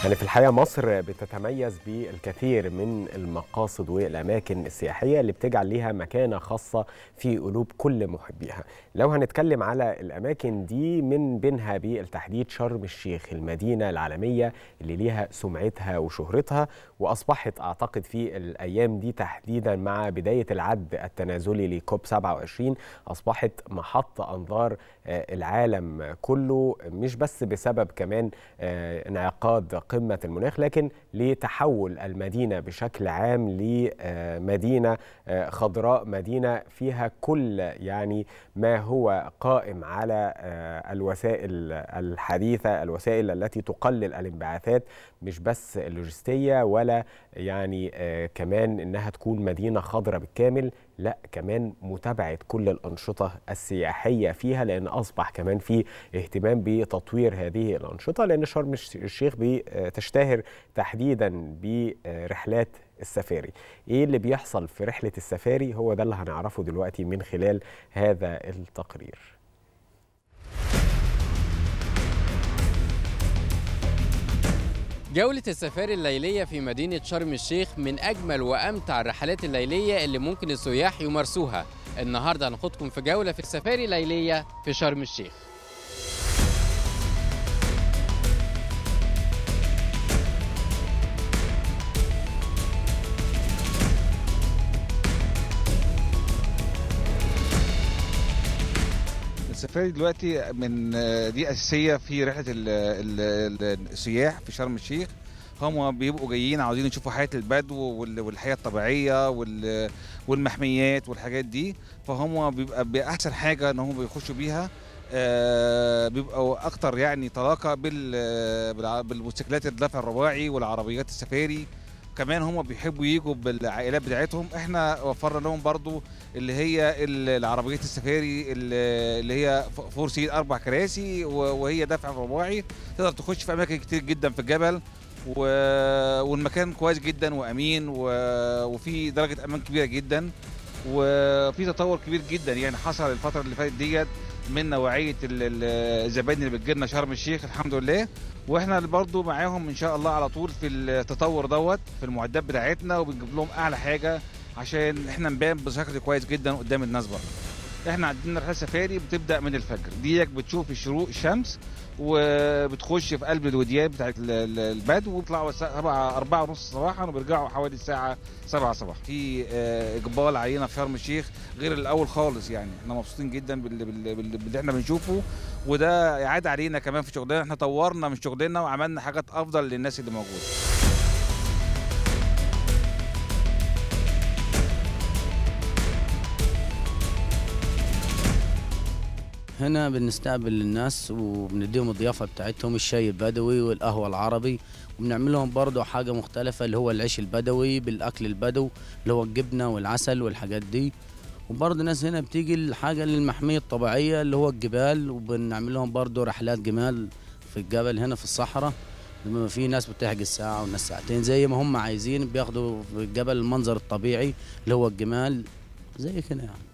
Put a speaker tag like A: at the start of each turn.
A: يعني في الحقيقة مصر بتتميز بالكثير من المقاصد والأماكن السياحية اللي بتجعل ليها مكانة خاصة في قلوب كل محبيها. لو هنتكلم على الأماكن دي من بينها بالتحديد شرم الشيخ، المدينة العالمية اللي ليها سمعتها وشهرتها، وأصبحت أعتقد في الأيام دي تحديدا مع بداية العد التنازلي لكوب 27 أصبحت محط أنظار العالم كله، مش بس بسبب كمان انعقاد قمة المناخ، لكن لتحول المدينة بشكل عام لمدينة خضراء، مدينة فيها كل يعني ما هو قائم على الوسائل الحديثة، الوسائل التي تقلل الانبعاثات، مش بس اللوجستية ولا يعني كمان إنها تكون مدينة خضراء بالكامل، لا كمان متابعة كل الأنشطة السياحية فيها، لأن أصبح كمان في اهتمام بتطوير هذه الأنشطة، لأن شرم الشيخ بتشتهر تحديدا برحلات السفاري. إيه اللي بيحصل في رحلة السفاري؟ هو ده اللي هنعرفه دلوقتي من خلال هذا التقرير.
B: جولة السفاري الليلية في مدينة شرم الشيخ من أجمل وأمتع الرحلات الليلية اللي ممكن السياح يمارسوها. النهاردة هناخدكم في جولة في السفاري الليلية في شرم الشيخ.
C: السفاري دلوقتي دي اساسيه في رحله السياح في شرم الشيخ. هم بيبقوا جايين عاوزين يشوفوا حياه البدو والحياه الطبيعيه والمحميات والحاجات دي، فهم بيبقى باحسن حاجه ان هم بيخشوا بيها. بيبقوا اكتر يعني طلاقه بالموتوسيكلات الدفع الرباعي والعربيات السفاري. كمان هم بيحبوا يجوا بالعائلات بتاعتهم. احنا وفرنا لهم برضو اللي هي العربيات السفاري اللي هي فور سيت 4 كراسي وهي دفع رباعي، تقدر تخش في اماكن كتير جدا في الجبل، والمكان كويس جدا وامين وفي درجه امان كبيره جدا، وفي تطور كبير جدا يعني حصل الفتره اللي فاتت ديت من نوعيه الزبائن اللي بتجيلنا شرم الشيخ الحمد لله. واحنا برضو معاهم ان شاء الله على طول في التطور دوت في المعدات بتاعتنا، وبنجيب لهم اعلى حاجه عشان احنا نبان بشكل كويس جدا قدام الناس بره. احنا عندنا رحله سفاري بتبدا من الفجر، ديك بتشوف الشروق الشمس وبتخش في قلب الوديان بتاعت البدو، وبيطلعوا الساعه 4:30 صباحا وبيرجعوا حوالي الساعه 7 صباحا. في اقبال علينا في شرم الشيخ غير الاول خالص، يعني احنا مبسوطين جدا باللي احنا بنشوفه، وده يعاد علينا كمان في شغلنا. احنا طورنا من شغلنا وعملنا حاجات افضل للناس اللي موجوده.
D: هنا بنستقبل الناس وبنديهم الضيافة بتاعتهم، الشاي البدوي والقهوة العربي، وبنعمل لهم برضه حاجة مختلفة اللي هو العيش البدوي بالأكل البدو اللي هو الجبنة والعسل والحاجات دي. وبرضه الناس هنا بتيجي الحاجة للمحمية الطبيعية اللي هو الجبال، وبنعمل لهم برضه رحلات جمال في الجبل هنا في الصحراء. في ناس بتحجز ساعة وناس ساعتين زي ما هم عايزين، بياخدوا في الجبل المنظر الطبيعي اللي هو الجمال زي كده يعني.